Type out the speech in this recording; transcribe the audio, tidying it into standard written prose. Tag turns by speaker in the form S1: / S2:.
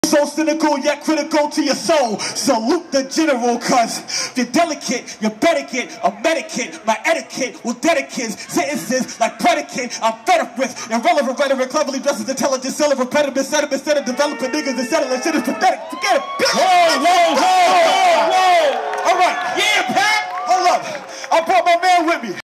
S1: So cynical yet critical to your soul. Salute the general, cuz if you're delicate, you better get a medicate. My etiquette will dedicate sentences like predicate. I'm fed up with irrelevant rhetoric, cleverly dressed as intelligent, selling repetitive sediment instead of developing niggas and settling shit is pathetic. Forget it, bitch.